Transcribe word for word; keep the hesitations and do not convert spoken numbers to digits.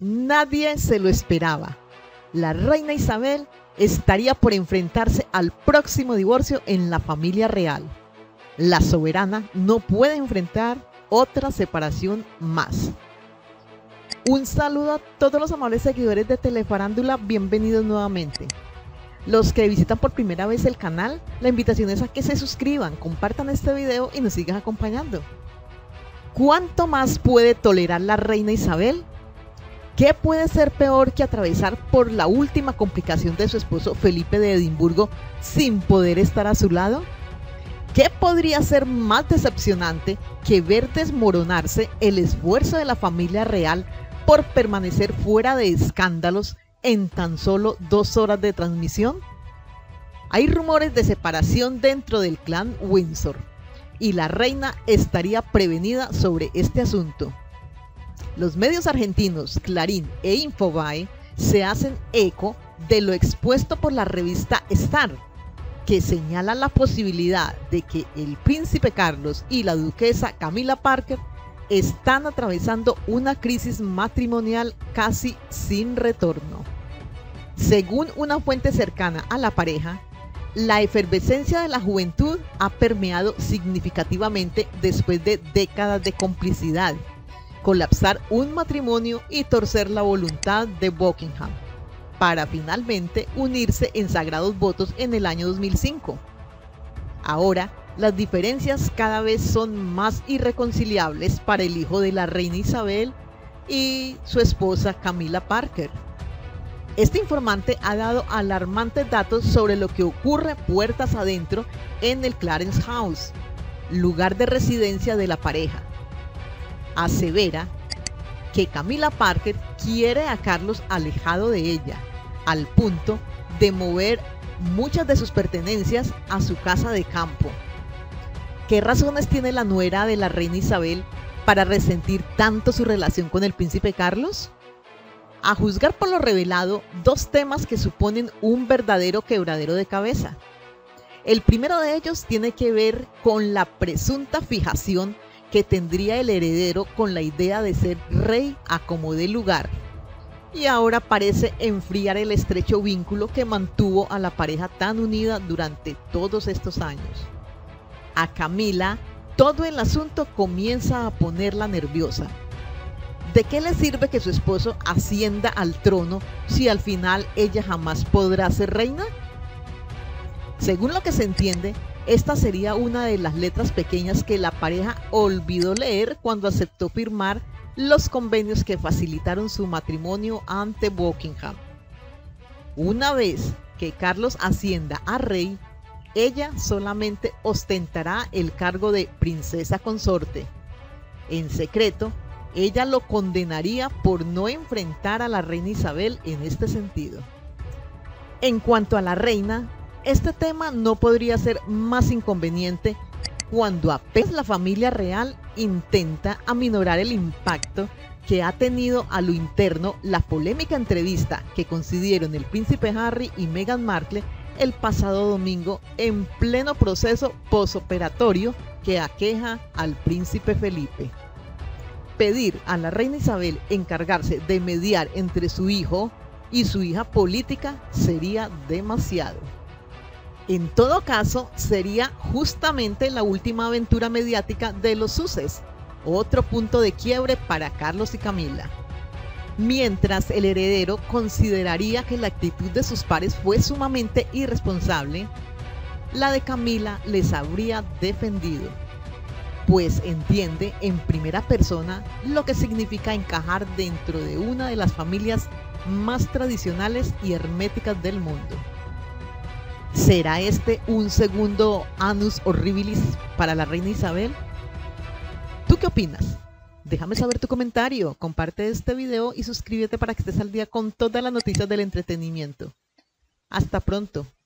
Nadie se lo esperaba. La reina Isabel estaría por enfrentarse al próximo divorcio en la familia real. La soberana no puede enfrentar otra separación más. Un saludo a todos los amables seguidores de Telefarándula, bienvenidos nuevamente. Los que visitan por primera vez el canal, la invitación es a que se suscriban, compartan este video y nos sigan acompañando. ¿Cuánto más puede tolerar la reina Isabel? ¿Qué puede ser peor que atravesar por la última complicación de su esposo Felipe de Edimburgo sin poder estar a su lado? ¿Qué podría ser más decepcionante que ver desmoronarse el esfuerzo de la familia real por permanecer fuera de escándalos en tan solo dos horas de transmisión? Hay rumores de separación dentro del clan Windsor y la reina estaría prevenida sobre este asunto. Los medios argentinos Clarín e Infobae se hacen eco de lo expuesto por la revista Star, que señala la posibilidad de que el príncipe Carlos y la duquesa Camilla Parker están atravesando una crisis matrimonial casi sin retorno. Según una fuente cercana a la pareja, la efervescencia de la juventud ha permeado significativamente después de décadas de complicidad, colapsar un matrimonio y torcer la voluntad de Buckingham, para finalmente unirse en sagrados votos en el año dos mil cinco. Ahora, las diferencias cada vez son más irreconciliables para el hijo de la reina Isabel y su esposa Camilla Parker. Este informante ha dado alarmantes datos sobre lo que ocurre puertas adentro en el Clarence House, lugar de residencia de la pareja. Asevera que Camilla Parker quiere a Carlos alejado de ella, al punto de mover muchas de sus pertenencias a su casa de campo. ¿Qué razones tiene la nuera de la reina Isabel para resentir tanto su relación con el príncipe Carlos? A juzgar por lo revelado, dos temas que suponen un verdadero quebradero de cabeza. El primero de ellos tiene que ver con la presunta fijación que tendría el heredero con la idea de ser rey a como dé lugar, y ahora parece enfriar el estrecho vínculo que mantuvo a la pareja tan unida durante todos estos años. A Camilla, todo el asunto comienza a ponerla nerviosa. ¿De qué le sirve que su esposo ascienda al trono si al final ella jamás podrá ser reina? Según lo que se entiende, esta sería una de las letras pequeñas que la pareja olvidó leer cuando aceptó firmar los convenios que facilitaron su matrimonio ante Buckingham. Una vez que Carlos ascienda a rey, ella solamente ostentará el cargo de princesa consorte. En secreto, ella lo condenaría por no enfrentar a la reina Isabel en este sentido. En cuanto a la reina, este tema no podría ser más inconveniente cuando apenas la familia real intenta aminorar el impacto que ha tenido a lo interno la polémica entrevista que concedieron el príncipe Harry y Meghan Markle el pasado domingo en pleno proceso posoperatorio que aqueja al príncipe Felipe. Pedir a la reina Isabel encargarse de mediar entre su hijo y su hija política sería demasiado. En todo caso, sería justamente la última aventura mediática de los Sussex, otro punto de quiebre para Carlos y Camilla. Mientras el heredero consideraría que la actitud de sus pares fue sumamente irresponsable, la de Camilla les habría defendido, pues entiende en primera persona lo que significa encajar dentro de una de las familias más tradicionales y herméticas del mundo. ¿Será este un segundo annus horribilis para la reina Isabel? ¿Tú qué opinas? Déjame saber tu comentario, comparte este video y suscríbete para que estés al día con todas las noticias del entretenimiento. Hasta pronto.